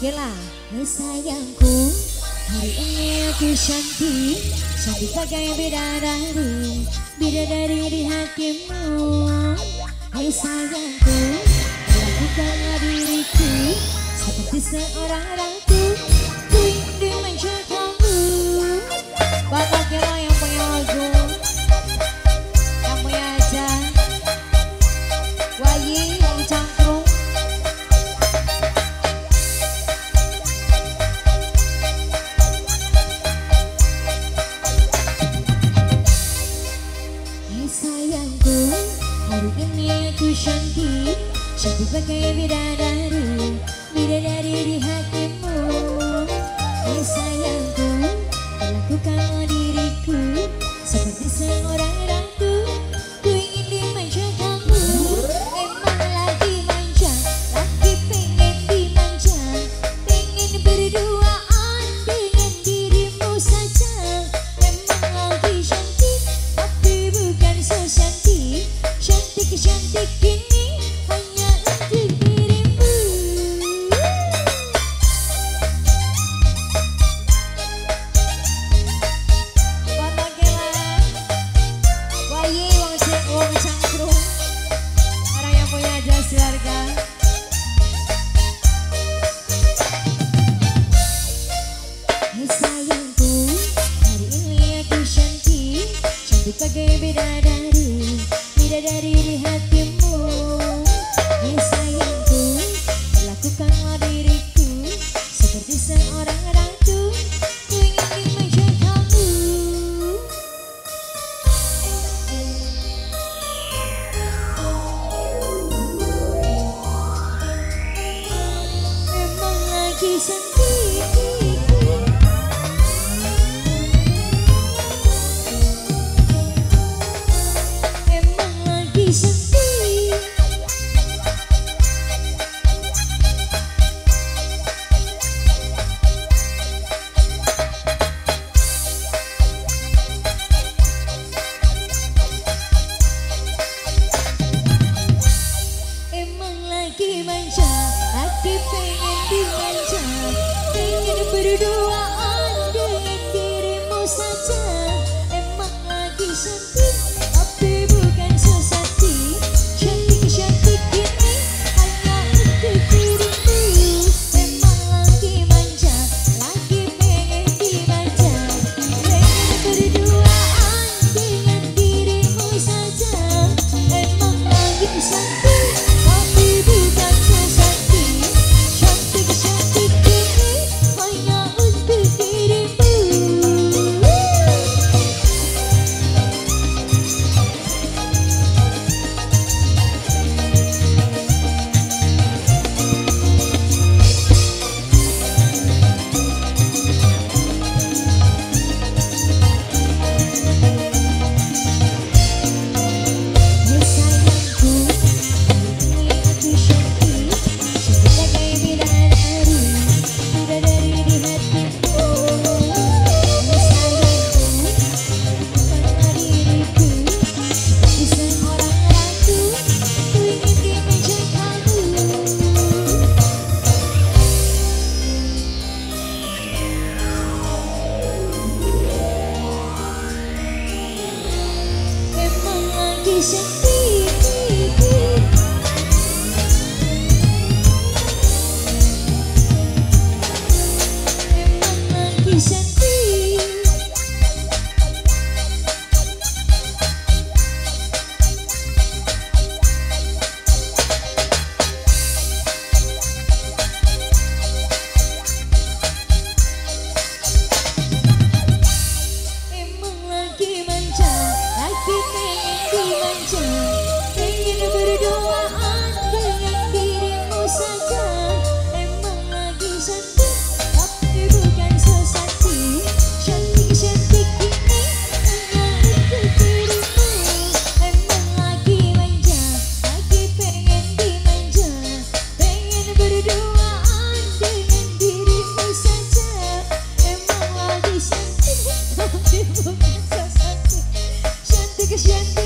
Bagilah sayangku, hari ini aku cantik, cantik bagai bidadari, bidadari di hatimu. Hai sayangku, lakukanlah diriku seperti seorang ratu, ku ingin manja kamu. Bagilah yang punya lagu, yang punya aja, Wayi yang cangkrung. Sayangku, hari ini aku cantik, cantik bagai bidadari, bidadari di hatimu. Hai sayangku, lakukanlah diriku seperti seorang ratu, ku ingin dimanja kamu. Emang lagi manja, lagi pengen dimanja, pengen berduaan dengan dirimu saja. Emang lagi cantik, tapi bukan so cantik, cantik-cantik ini hanya untuk dirimu. Bagilah Wayi wong cangkrung, orang yang punya jas keluarga. Hai sayangku, hari ini aku cantik, cantik bagai bidadari, bidadari di hatimu. Hai sayangku, lakukanlah diriku seperti seorang ratu, ku ingin dimanja kamu. Emang lagi cantik, emang lagi cantik. Emang lagi manja, lagi pengen dimanja, pengen berduaan dengan dirimu saja. Emang lagi cantik, tapi bukan so cantik, cantik-cantik ini hanya untuk dirimu. Emang lagi manja, lagi pengen dimanja, pengen berduaan dengan dirimu saja. Emang lagi cantik, tapi bukan so cantik, cantik-cantik ini hanya untuk dirimu. Hai sayangku, hari ini aku cantik, cantik bagai bidadari, bidadari di hatimu. Hai sayangku, lakukanlah diriku seperti seorang ratu, ku ingin dimanja kamu. Emang lagi cantik, emang lagi cantik. Emang lagi manja, lagi pengen dimanja, pengen berduaan dengan dirimu saja. Emang lagi cantik, tapi bukan so cantik, cantik-cantik ini hanya untuk dirimu. Emang lagi manja, lagi pengen dimanja, pengen berduaan dengan dirimu saja. Emang lagi cantik, tapi bukan so cantik, cantik-cantik